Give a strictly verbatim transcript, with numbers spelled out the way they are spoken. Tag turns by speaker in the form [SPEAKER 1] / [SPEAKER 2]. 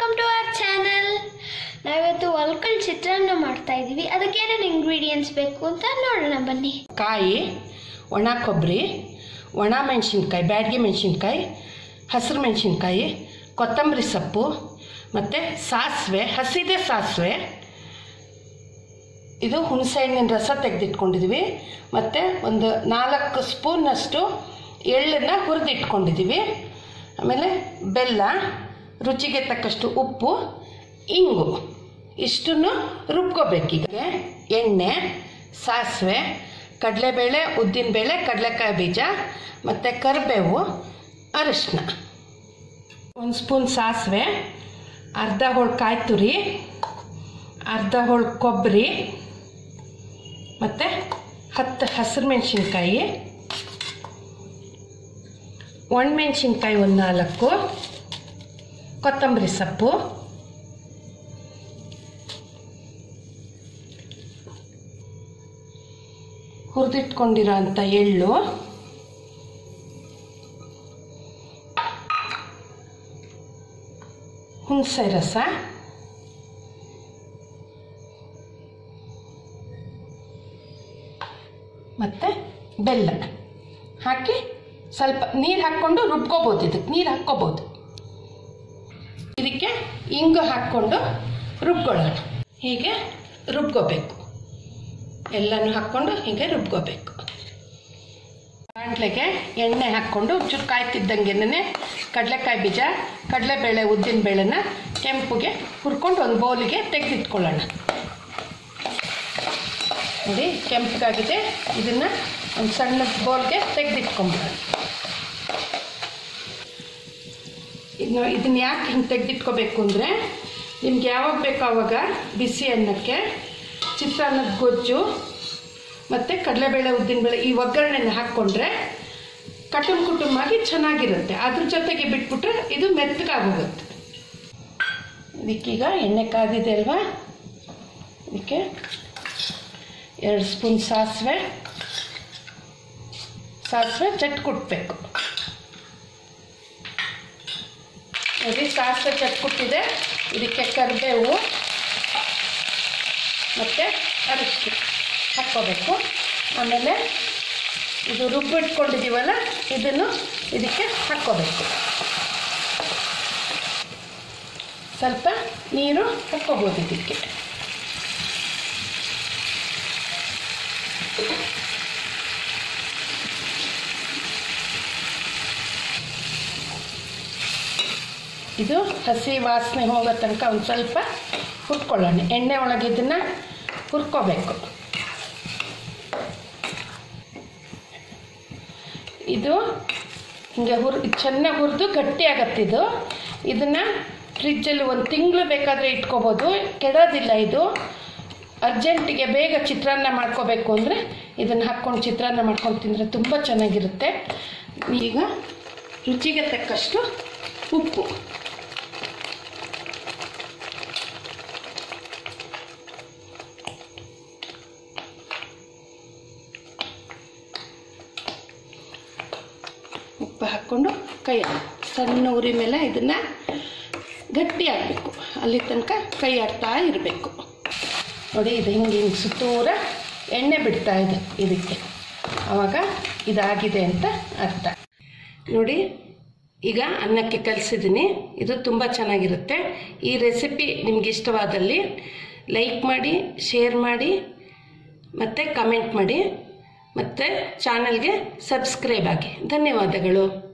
[SPEAKER 1] Welcome to our channel. ನಾವಿವತ್ತು ಒಲ್ಕಲ್ ಚಿತ್ರಾನ್ನ ಮಾಡ್ತಾ ಇದೀವಿ. ಅದಕ್ಕೆ ಏನೇನು ಇಂಗ್ರೀಡಿಯೆಂಟ್ಸ್ ಬೇಕು ಅಂತ ನೋಡೋಣ ಬನ್ನಿ.
[SPEAKER 2] ಕಾಯಿ, ಒಣ ಕೊಬ್ಬರಿ, ಒಣ ಮೆಣಸಿನ್ಕಾಯಿ, ಬ್ಯಾಡಗಿ ಮೆಣಸಿನ್ಕಾಯಿ, ಹಸಿರು ಮೆಣಸಿನ್ಕಾಯಿ, ಕೊತ್ತಂಬರಿ ಸೊಪ್ಪು ಮತ್ತು ಸಾಸಿವೆ, ಹಸಿದೆ ಸಾಸಿವೆ, ಇದು ಹುಣಸೆ ಹಣ್ಣಿನ ರಸ ತೆಗೆದಿಟ್ಕೊಂಡಿದ್ದೀವಿ, ಮತ್ತು ಒಂದು ನಾಲ್ಕು ಸ್ಪೂನಷ್ಟು ಎಳ್ಳನ್ನು ಹುರಿದಿಟ್ಕೊಂಡಿದ್ದೀವಿ. ಆಮೇಲೆ ಬೆಲ್ಲ, ರುಚಿಗೆ ತಕ್ಕಷ್ಟು ಉಪ್ಪು, ಇಂಗು, ಇಷ್ಟನ್ನು ರುಬ್ಕೋಬೇಕೀಗ. ಎಣ್ಣೆ, ಸಾಸಿವೆ, ಕಡಲೆಬೇಳೆ, ಉದ್ದಿನಬೇಳೆ, ಕಡಲೆಕಾಯಿ ಬೀಜ ಮತ್ತು ಕರಿಬೇವು, ಅರಿಶಿನ, ಒಂದು ಸ್ಪೂನ್ ಸಾಸಿವೆ, ಅರ್ಧ ಹೋಳು ಕಾಯಿ ತುರಿ, ಅರ್ಧ ಹೋಳು ಕೊಬ್ಬರಿ ಮತ್ತು ಹತ್ತು ಹಸಿರು ಮೆಣಸಿನ್ಕಾಯಿ, ಒಣಮೆಣಸಿನ್ಕಾಯಿ ಒಂದು ನಾಲ್ಕು, ಕೊತ್ತಂಬರಿ ಸೊಪ್ಪು, ಹುರಿದಿಟ್ಕೊಂಡಿರೋ ಅಂಥ ಎಳ್ಳು, ಹುಣಸೆ ರಸ, ಮತ್ತು ಬೆಲ್ಲ ಹಾಕಿ ಸ್ವಲ್ಪ ನೀರು ಹಾಕ್ಕೊಂಡು ರುಬ್ಕೋಬೋದು. ಇದಕ್ಕೆ ನೀರು ಹಾಕ್ಕೋಬೋದು. ಇದಕ್ಕೆ ಇಂಗು ಹಾಕ್ಕೊಂಡು ರುಬ್ಕೊಳ್ಳೋಣ. ಹೀಗೆ ರುಬ್ಕೋಬೇಕು, ಎಲ್ಲನೂ ಹಾಕ್ಕೊಂಡು ಹೀಗೆ ರುಬ್ಕೋಬೇಕು. ಬಾಣಲೆಗೆ ಎಣ್ಣೆ ಹಾಕ್ಕೊಂಡು ಚೂರು ಕಾಯ್ತಿದ್ದಂಗೆನೇ ಕಡಲೆಕಾಯಿ ಬೀಜ, ಕಡಲೆಬೇಳೆ, ಉದ್ದಿನಬೇಳೆನ ಕೆಂಪುಗೆ ಹುರ್ಕೊಂಡು ಒಂದು ಬೌಲಿಗೆ ತೆಗೆದಿಟ್ಕೊಳ್ಳೋಣ. ನೋಡಿ ಕೆಂಪಗಾಗಿದೆ. ಇದನ್ನು ಒಂದು ಸಣ್ಣ ಬೌಲ್ಗೆ ತೆಗೆದಿಟ್ಕೊಂಬಿಡೋಣ. ಇನ್ನು ಇದನ್ನು ಯಾಕೆ ಹಿಂಗೆ ತೆಗೆದಿಟ್ಕೋಬೇಕು ಅಂದರೆ, ನಿಮ್ಗೆ ಯಾವಾಗ ಬೇಕೋ ಆವಾಗ ಬಿಸಿ ಅನ್ನಕ್ಕೆ ಚಿತ್ರಾನ್ನದ ಗೊಜ್ಜು ಮತ್ತು ಕಡಲೆಬೇಳೆ, ಉದ್ದಿನಬೇಳೆ ಈ ಒಗ್ಗರಣೆನ ಹಾಕ್ಕೊಂಡ್ರೆ ಕಟುಮ್ ಕುಟುಂಬಾಗಿ ಚೆನ್ನಾಗಿರುತ್ತೆ. ಅದ್ರ ಜೊತೆಗೆ ಬಿಟ್ಬಿಟ್ರೆ ಇದು ಮೆತ್ತಗಾಗೋಗುತ್ತೆ. ಇದಕ್ಕೀಗ ಎಣ್ಣೆ ಕಾದಿದೆ ಅಲ್ವಾ, ಇದಕ್ಕೆ ಎರಡು ಸ್ಪೂನ್ ಸಾಸಿವೆ ಸಾಸಿವೆ ಚಟ್ ಕುಟ್ಬೇಕು. ನೋಡಿ ಸಾಸಿವೆ ಚಟ್ ಕುಟ್ಟಿದೆ. ಇದಕ್ಕೆ ಕರಿಬೇವು ಮತ್ತು ಅರಿಶಿನ ಹಾಕ್ಕೋಬೇಕು. ಆಮೇಲೆ ಇದು ರುಬ್ಬಿಟ್ಕೊಂಡಿದ್ದೀವಲ್ಲ, ಇದನ್ನು ಇದಕ್ಕೆ ಹಾಕ್ಕೋಬೇಕು. ಸ್ವಲ್ಪ ನೀರು ಹಾಕ್ಕೋಬೋದು ಇದಕ್ಕೆ. ಇದು ಹಸಿ ವಾಸನೆ ಹೋಗೋ ತನಕ ಒಂದು ಸ್ವಲ್ಪ ಹುರ್ಕೊಳ್ಳೋಣ. ಎಣ್ಣೆ ಒಳಗೆ ಇದನ್ನು ಹುರ್ಕೋಬೇಕು. ಇದು ಹಿಂಗೆ ಹುರ್ ಚೆನ್ನಾಗಿ ಹುರಿದು ಗಟ್ಟಿ ಆಗತ್ತಿದು. ಇದನ್ನು ಫ್ರಿಜ್ಜಲ್ಲಿ ಒಂದು ತಿಂಗಳು ಬೇಕಾದರೆ ಇಟ್ಕೋಬೋದು, ಕೆಡೋದಿಲ್ಲ. ಇದು ಅರ್ಜೆಂಟಿಗೆ ಬೇಗ ಚಿತ್ರಾನ್ನ ಮಾಡ್ಕೋಬೇಕು ಅಂದರೆ ಇದನ್ನು ಹಾಕ್ಕೊಂಡು ಚಿತ್ರಾನ್ನ ಮಾಡ್ಕೊಂಡು ತಿಂದರೆ ತುಂಬ ಚೆನ್ನಾಗಿರುತ್ತೆ. ಈಗ ರುಚಿಗೆ ತಕ್ಕಷ್ಟು ಉಪ್ಪು, ಉಪ್ಪು ಹಾಕ್ಕೊಂಡು ಕೈ ಸಣ್ಣ ಉರಿ ಮೇಲೆ ಇದನ್ನು ಗಟ್ಟಿ ಆಗಬೇಕು. ಅಲ್ಲಿ ತನಕ ಕೈ ಆಡ್ತಾ ಇರಬೇಕು. ನೋಡಿ ಇದು ಹಿಂಗೆ ಹಿಂಗೆ ಸುತ್ತೂರ ಎಣ್ಣೆ ಬಿಡ್ತಾ ಇದೆ ಇದಕ್ಕೆ, ಆವಾಗ ಇದಾಗಿದೆ ಅಂತ ಅರ್ಥ. ನೋಡಿ ಈಗ ಅನ್ನಕ್ಕೆ ಕಲಿಸಿದ್ದೀನಿ. ಇದು ತುಂಬ ಚೆನ್ನಾಗಿರುತ್ತೆ. ಈ ರೆಸಿಪಿ ನಿಮ್ಗೆ ಇಷ್ಟವಾದಲ್ಲಿ ಲೈಕ್ ಮಾಡಿ, ಶೇರ್ ಮಾಡಿ ಮತ್ತು ಕಮೆಂಟ್ ಮಾಡಿ, ಮತ್ತು ಚಾನಲ್ಗೆ ಸಬ್ಸ್ಕ್ರೈಬ್ ಆಗಿ. ಧನ್ಯವಾದಗಳು.